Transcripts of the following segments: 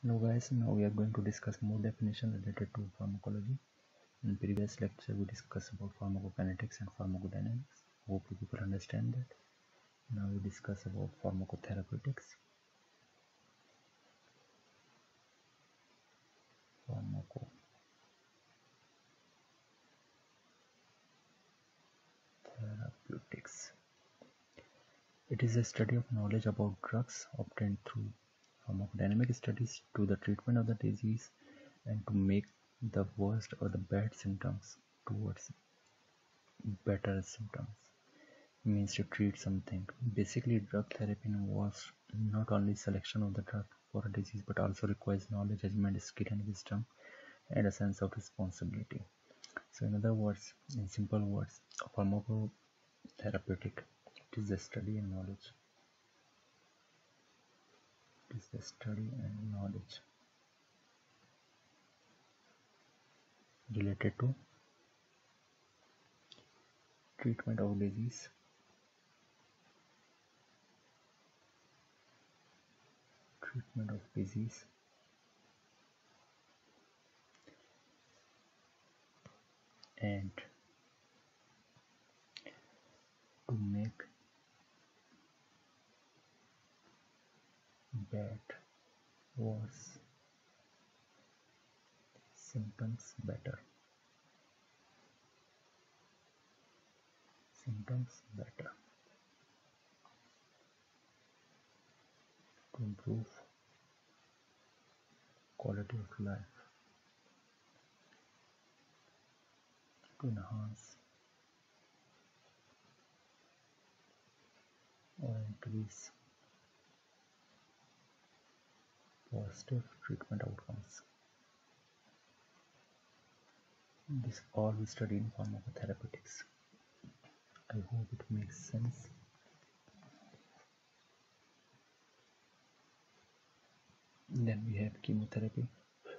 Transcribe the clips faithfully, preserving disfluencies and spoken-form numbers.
Hello guys, now we are going to discuss more definition related to pharmacology. In previous lecture we discussed about pharmacokinetics and pharmacodynamics. Hope you people understand that. Now we discuss about pharmacotherapeutics. Pharmacotherapeutics. It is a study of knowledge about drugs obtained through pharmacodynamic studies to the treatment of the disease and to make the worst or the bad symptoms towards better symptoms. Means to treat something. Basically, drug therapy involves not only selection of the drug for a disease but also requires knowledge, judgment, skill and wisdom and a sense of responsibility. So in other words, in simple words, pharmacotherapeutic, it is the study and knowledge. It is the study and knowledge related to treatment of disease, treatment of disease and to make bad, worse symptoms better. Symptoms better. To improve quality of life, to enhance or increase positive treatment outcomes. This all we study in pharmacotherapeutics. I hope it makes sense. Then we have chemotherapy.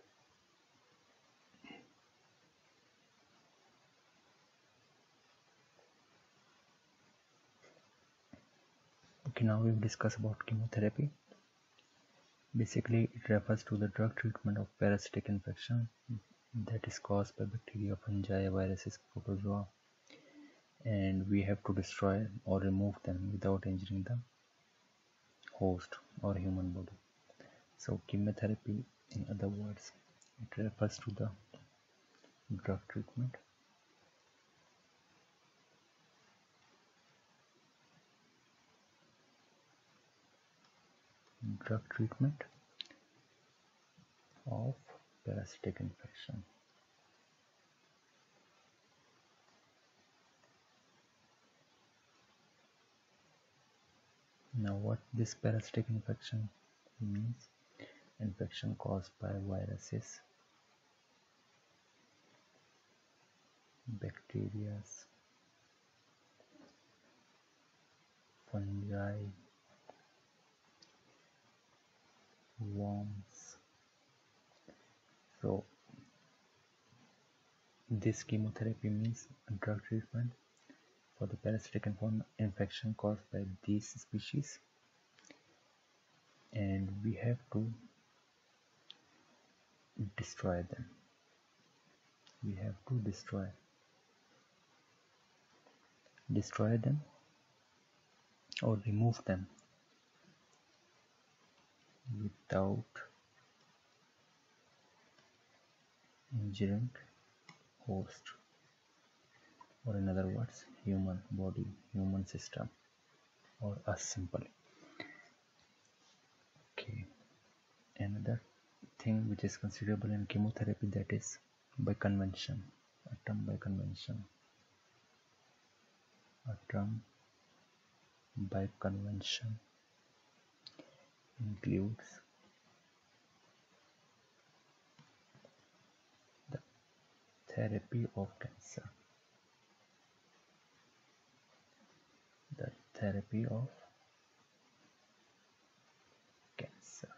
Okay, now we will discuss about chemotherapy. Basically, it refers to the drug treatment of parasitic infection that is caused by bacteria, fungi, viruses, protozoa, and we have to destroy or remove them without injuring the host or human body. So chemotherapy, in other words, it refers to the drug treatment drug treatment of parasitic infection. Now what this parasitic infection means? Infection caused by viruses, bacteria, fungi, worms. So this chemotherapy means drug treatment for the parasitic infection caused by these species, and we have to destroy them. We have to destroy destroy them or remove them without injuring host, or in other words, human body, human system, or us simply. Okay, another thing which is considerable in chemotherapy, that is by convention. A term by convention. A term by convention includes the therapy of cancer. The therapy of cancer.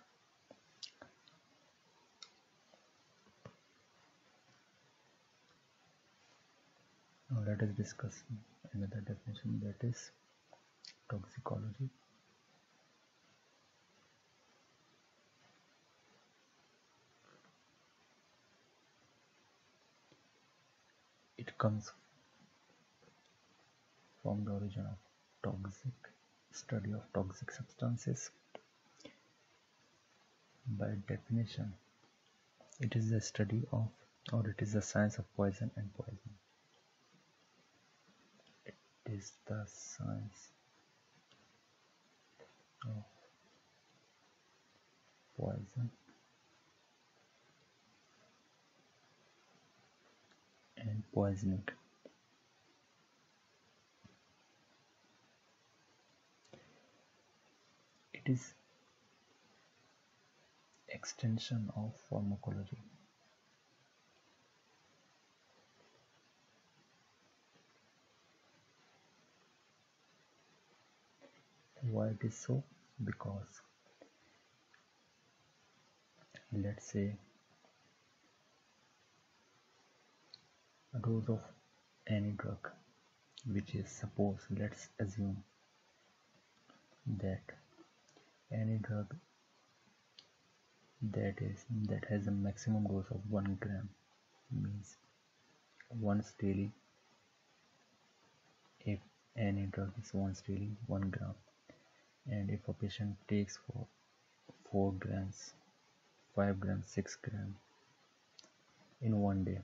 Now let us discuss another definition, that is toxicology. It comes from the origin of toxic study of toxic substances. By definition, it is the study of, or it is the science of poison and poison. It is the science of poison and poisoning. It is extension of pharmacology. Why it is so? Because let's say a dose of any drug, which is, suppose, let's assume that any drug that is that has a maximum dose of one gram, means once daily. If any drug is once daily one gram, and if a patient takes for four grams, five grams, six grams in one day,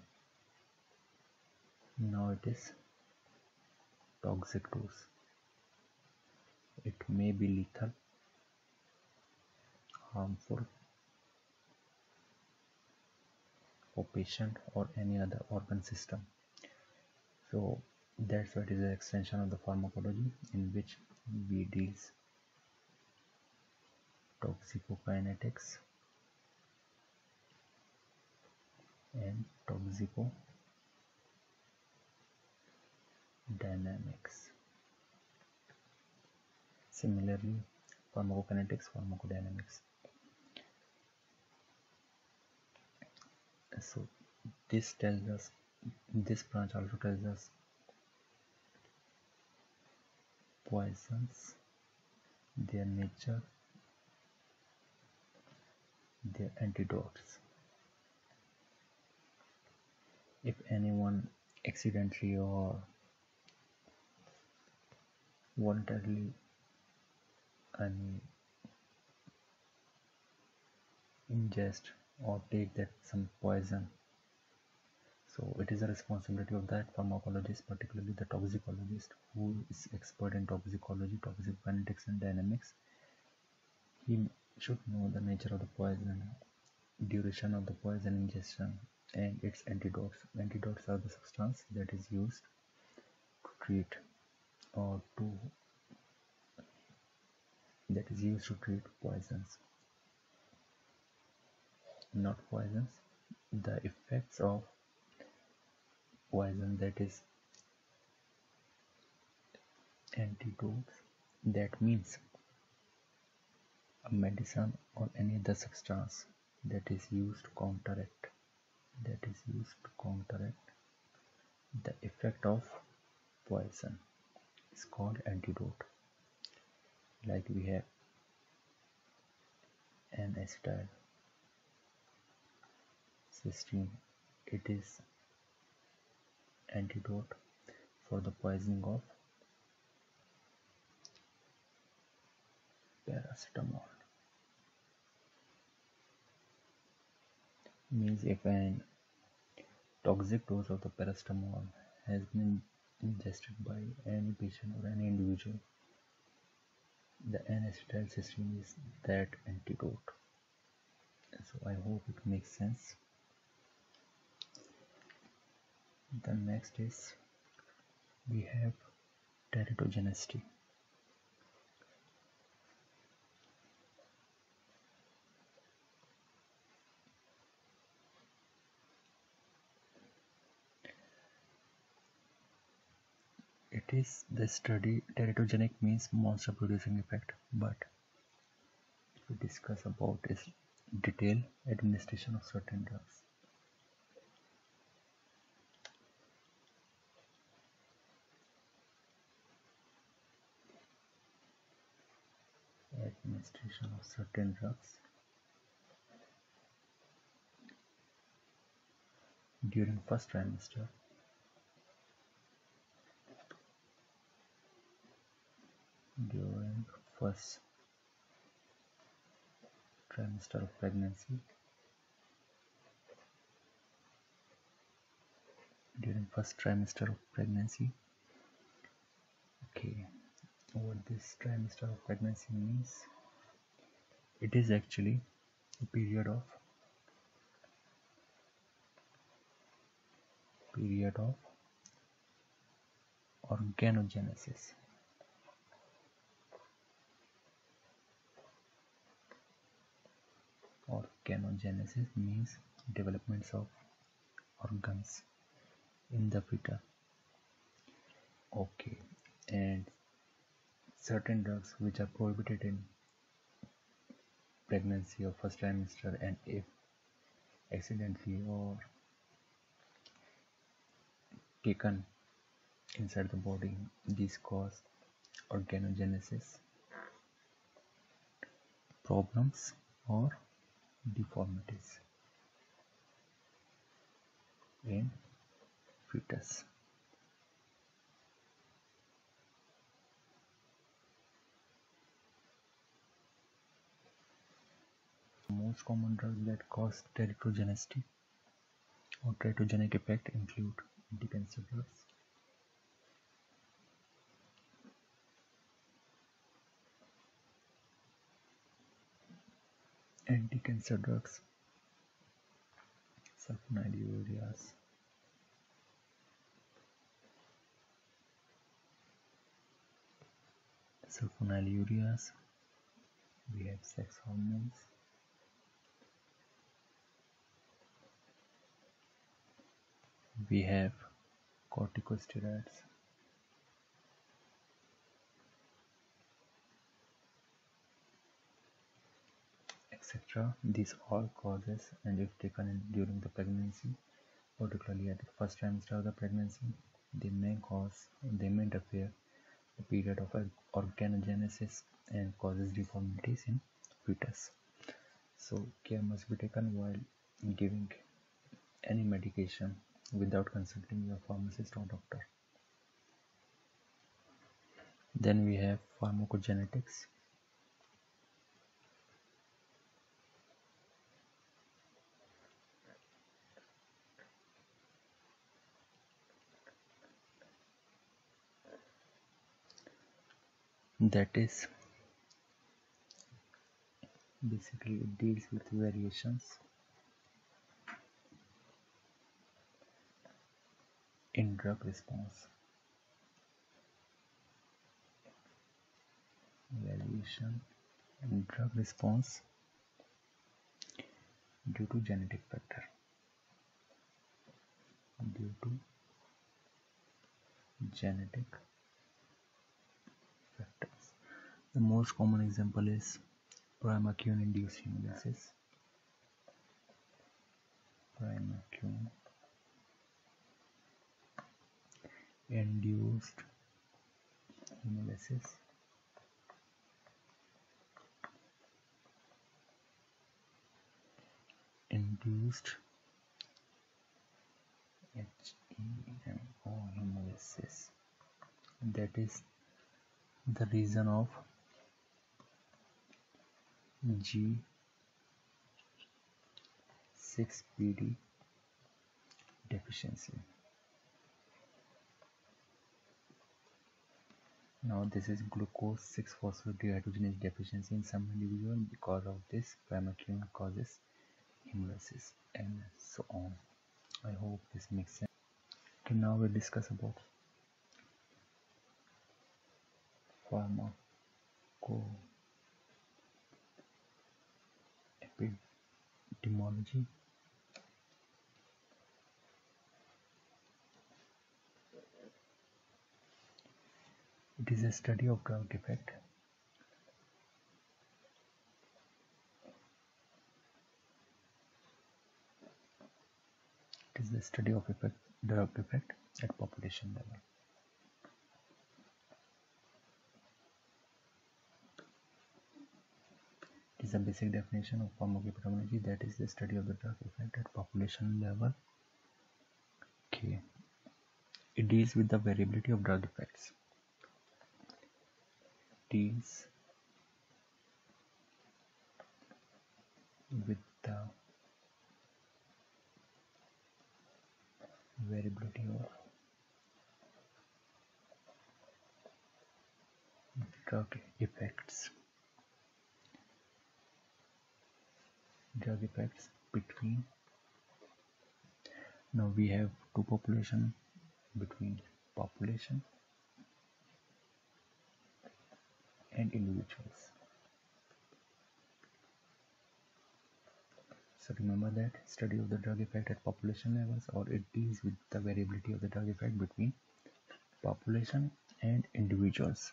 now it is toxic dose. It may be lethal, harmful for patient or any other organ system. So that's what is the extension of the pharmacology, in which we deals toxicokinetics and toxicodynamics. Similarly, pharmacokinetics, pharmacodynamics. So this tells us, this branch also tells us poisons, their nature, their antidotes. If anyone accidentally or voluntarily I mean, ingest or take that some poison, so it is a responsibility of that pharmacologist, particularly the toxicologist, who is expert in toxicology, toxicokinetics and dynamics. He should know the nature of the poison, duration of the poison ingestion, and its antidotes. Antidotes are the substance that is used to treat or to that is used to treat poisons. Not poisons, the effects of poison, that is antidotes. That means a medicine or any other substance that is used to counteract that is used to counteract the effect of poison is called antidote. Like we have an acetyl cysteine, it is antidote for the poisoning of paracetamol. Means if an toxic dose of the paracetamol has been ingested by any patient or any individual, the N-acetyl cysteine is that antidote. So I hope it makes sense. The next is we have teratogenicity. It is the study, teratogenic means monster producing effect, but if we discuss about is detailed administration of certain drugs. Administration of certain drugs during first trimester first trimester of pregnancy. During first trimester of pregnancy. Okay, what this trimester of pregnancy means? It is actually a period of period of organogenesis. Organogenesis means developments of organs in the fetus. Okay, and certain drugs which are prohibited in pregnancy or first trimester, and if accidentally or taken inside the body, these cause organogenesis problems or deformities in fetus. Most common drugs that cause teratogenicity or teratogenic effect include anti-cancer drugs, anti-cancer drugs, sulfonylureas, sulfonylureas, we have sex hormones, we have corticosteroids, et cetera. These all causes, and if taken in during the pregnancy, particularly at the first trimester of the pregnancy, they may cause, they may interfere the period of organogenesis and causes deformities in fetus. So care must be taken while giving any medication without consulting your pharmacist or doctor. Then we have pharmacogenetics. That is basically it deals with variations in drug response. Variation in drug response due to genetic factor. Due to genetic factors. The most common example is primaquine induced hemolysis. Primaquine induced hemolysis. Induced H E M O hemolysis. That is the reason of G six P D deficiency. Now this is glucose six phosphate dehydrogenase deficiency in some individual. Because of this, primaquine causes hemolysis and so on. I hope this makes sense. Okay, now we'll discuss about pharmacoepidemiology. It is a study of drug effect It is the study of effect, drug effect at population level. It is a basic definition of pharmacoepidemiology, that is the study of the drug effect at population level. Okay. It deals with the variability of drug effects. It deals with the variability of drug effects. Drug effects between, now we have two population, between population and individuals. So remember that study of the drug effect at population levels, or it deals with the variability of the drug effect between population and individuals.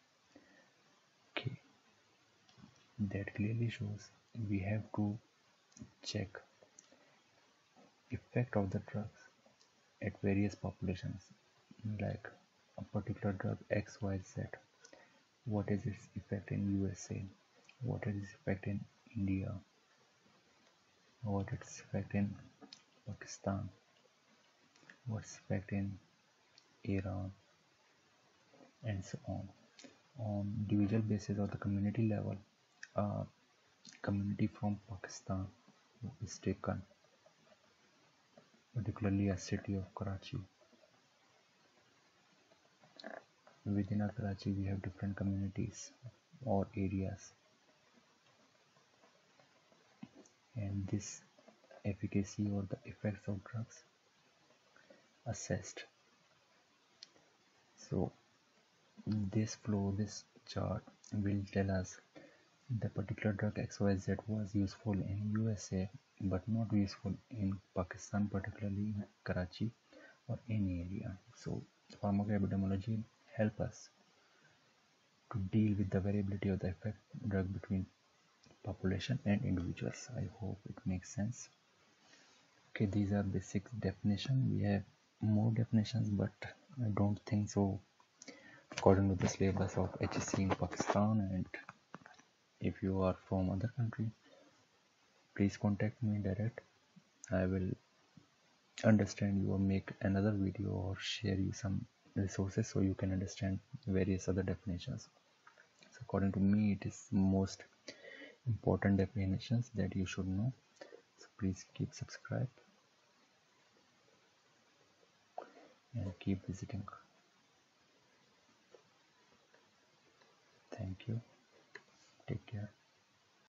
Okay, that clearly shows we have to check effect of the drugs at various populations, like a particular drug X Y Z. What is its effect in U S A? What is its effect in India? What is its effect in Pakistan? What's its effect in Iran? And so on. On individual basis or the community level, a community from Pakistan is taken, particularly a city of Karachi. Within a Karachi, we have different communities or areas, and this efficacy or the effects of drugs assessed. So this flow, this chart will tell us the particular drug X Y Z was useful in U S A but not useful in Pakistan, particularly in Karachi or any area. So pharmacoepidemiology help us to deal with the variability of the effect drug between population and individuals. I hope it makes sense. Okay, these are basic definition. We have more definitions, but I don't think so according to the syllabus of H S C in Pakistan. And if you are from other country, please contact me direct. I will understand you or make another video or share you some resources so you can understand various other definitions. So according to me, it is most important definitions that you should know. So please keep subscribe and keep visiting. Thank you. Take care.